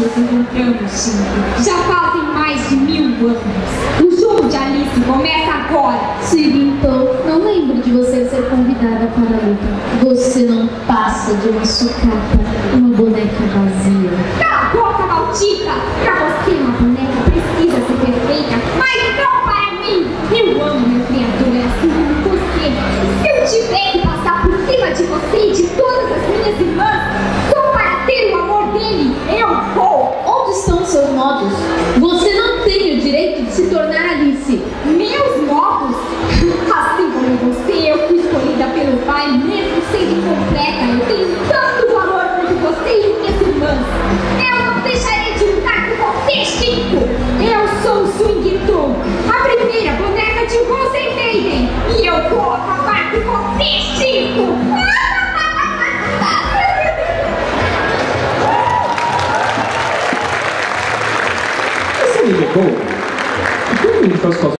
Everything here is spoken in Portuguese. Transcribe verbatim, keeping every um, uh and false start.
nos encontramos, Chico. Já fazem mais de mil anos. O jogo de Alice começa agora. Seguintou, não lembro de você ser convidada para a luta. Você não passa de uma sucata, uma boneca vazia. Cala a boca, maldita! Pra você, uma boneca precisa ser perfeita, mas não para mim! Eu amo meu criador assim como você. Se eu tiver que passar por cima de você e de todas as minhas irmãs só para ter o amor dele, eu vou! Onde estão seus modos? Você não tem o direito de se tornar Alice. Meus modos? Assim como você, eu fui escolhida pelo pai, mesmo sendo incompleta. Eu tenho tanto valor quanto você e minhas irmãs. Eu não deixarei de lutar com você, Chico. Eu sou o Swing Toon, a primeira boneca de Rosen Maiden. E eu vou acabar com você, Chico. Essa menina é boa? Por que o menino faz